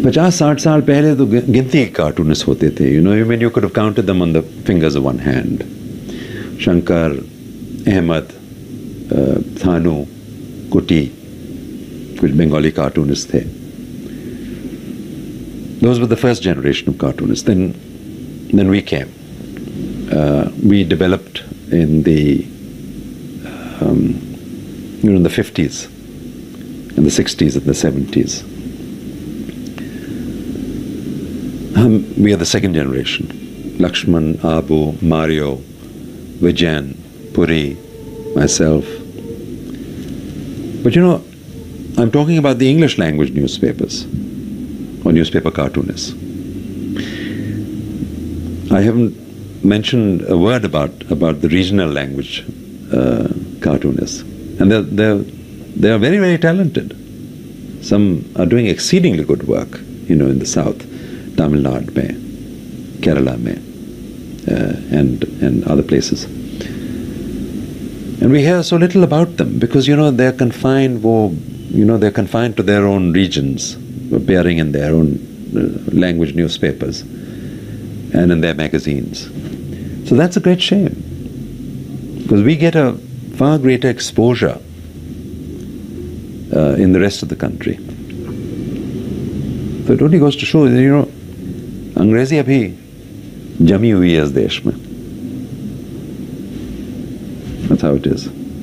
50-60 साल पहले तो गिनती के कार्टूनिस्ट होते थे. You know, I mean, you could have counted them on the fingers of one hand. Shankar, Ahmed, Thanu, Kuti, कुछ Bengali cartoonists थे. Those were the first generation of cartoonists. Then we came. We developed in the in the 50s, in the 60s, and the 70s. We are the second generation. Lakshman, Abu, Mario, Vijayan, Puri, myself. But you know, I'm talking about the English language newspapers or newspaper cartoonists. I haven't mentioned a word about the regional language cartoonists. And they are very, very talented. Some are doing exceedingly good work, you know, in the south. Tamil Nadu mein, Kerala mein, and other places. And we hear so little about them because, you know, they're confined to their own regions, appearing in their own language newspapers and in their magazines. So that's a great shame because we get a far greater exposure in the rest of the country. So it only goes to show that, you know, अंग्रेजी अभी जमी हुई है इस देश में. That's how it is.